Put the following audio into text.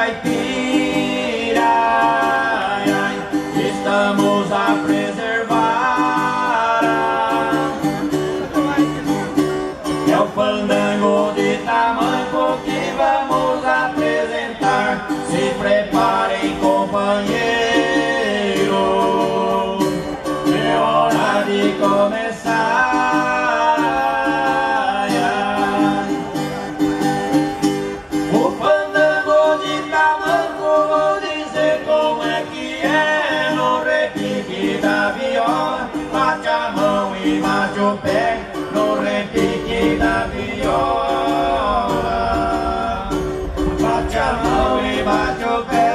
caipira, ai, ai, estamos a preservar. É o fandango de tamanco que vamos apresentar. Se preparem, companheiro, é hora de começar. Ai, ai. O fandango de tamanco, vou dizer como é que é. No repique da viola, bate a mão e bate o pé. No repique da viola, bate a mão e bate o pé.